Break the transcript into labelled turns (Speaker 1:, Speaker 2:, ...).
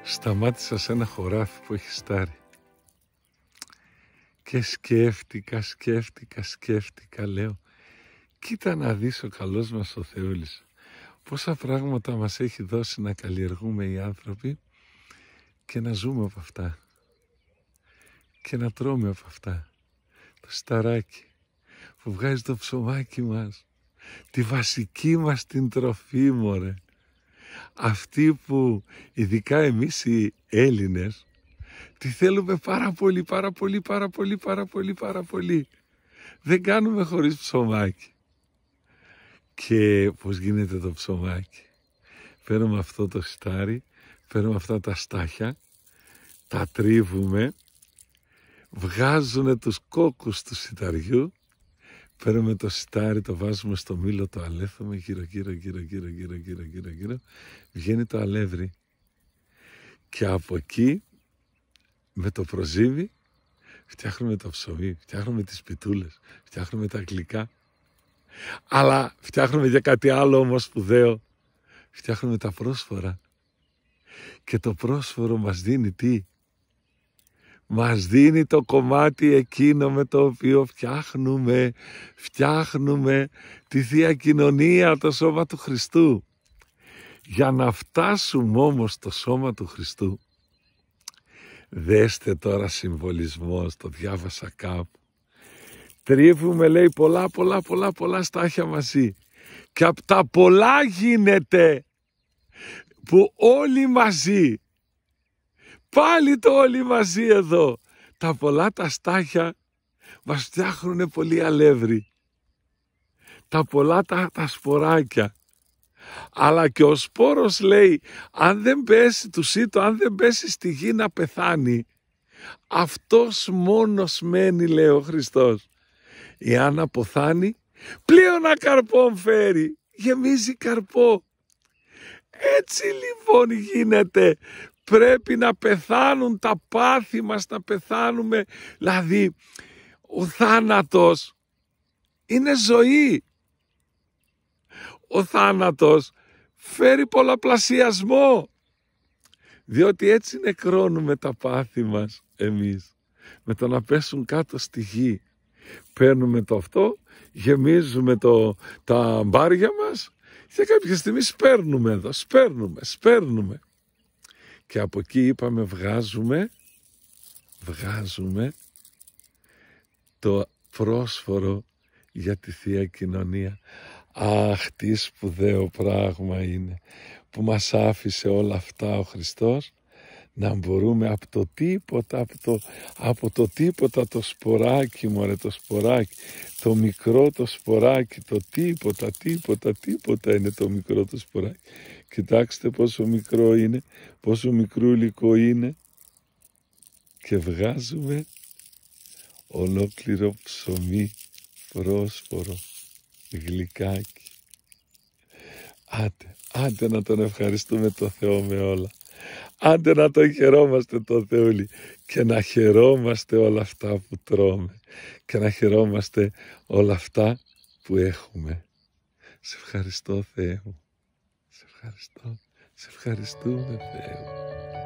Speaker 1: σταμάτησα σε ένα χωράφι που έχει στάρι και σκέφτηκα, λέω, κοίτα να δεις ο καλός μας ο Θεούλης, πόσα πράγματα μας έχει δώσει να καλλιεργούμε οι άνθρωποι και να ζούμε από αυτά και να τρώμε από αυτά. Το σταράκι που βγάζει το ψωμάκι μας, τη βασική μας την τροφή, μωρέ. Αυτή που ειδικά εμείς οι Έλληνες τη θέλουμε πάρα πολύ. Δεν κάνουμε χωρίς ψωμάκι. Και πώς γίνεται το ψωμάκι? Παίρνουμε αυτό το σιτάρι, παίρνουμε αυτά τα στάχια, τα τρίβουμε, βγάζουνε τους κόκκους του σιταριού, παίρνουμε το σιτάρι, το βάζουμε στο μήλο, το αλέφουμε γύρω, βγαίνει το αλεύρι. Και από εκεί, με το προζύβι, φτιάχνουμε το ψωμί, φτιάχνουμε τις πιτούλες, φτιάχνουμε τα γλυκά. Αλλά φτιάχνουμε για κάτι άλλο όμως σπουδαίο. Φτιάχνουμε τα πρόσφορα. Και το πρόσφορο μας δίνει τι? Μας δίνει το κομμάτι εκείνο με το οποίο φτιάχνουμε τη Θεία Κοινωνία, το σώμα του Χριστού. Για να φτάσουμε όμως στο σώμα του Χριστού, δέστε τώρα συμβολισμός, το διάβασα κάπου. Τρίβουμε, λέει, πολλά στάχια μαζί. Και από τα πολλά γίνεται που όλοι μαζί, πάλι το όλοι μαζί εδώ, τα πολλά τα στάχια μας φτιάχνουν πολύ αλεύρι. Τα πολλά τα σποράκια. Αλλά και ο σπόρος, λέει, αν δεν πέσει του σύτο, αν δεν πέσει στη γη να πεθάνει, αυτός μόνος μένει, λέει ο Χριστός. Εάν αποθάνει, πλέον ακαρπών φέρει, γεμίζει καρπό. Έτσι λοιπόν γίνεται. Πρέπει να πεθάνουν τα πάθη μας, να πεθάνουμε. Δηλαδή, ο θάνατος είναι ζωή. Ο θάνατος φέρει πολλαπλασιασμό. Διότι έτσι νεκρώνουμε τα πάθη μας εμείς. Με το να πέσουν κάτω στη γη. Παίρνουμε το αυτό, γεμίζουμε τα μπάρια μας και κάποια στιγμή σπέρνουμε εδώ, σπέρνουμε. Και από εκεί είπαμε βγάζουμε το πρόσφορο για τη Θεία Κοινωνία. Αχ, τι σπουδαίο πράγμα είναι που μας άφησε όλα αυτά ο Χριστός, να μπορούμε από το τίποτα το σποράκι, μωρέ, το σποράκι, το μικρό το σποράκι, το τίποτα είναι το μικρό το σποράκι. Κοιτάξτε πόσο μικρό είναι, πόσο μικρό υλικό είναι, και βγάζουμε ολόκληρο ψωμί, πρόσφορο, γλυκάκι. Άντε να τον ευχαριστούμε το Θεό με όλα. Άντε να τον χαιρόμαστε το Θεούλη και να χαιρόμαστε όλα αυτά που τρώμε και να χαιρόμαστε όλα αυτά που έχουμε. Σε ευχαριστώ, Θεέ μου. Σε ευχαριστούμε, Θεέ μου.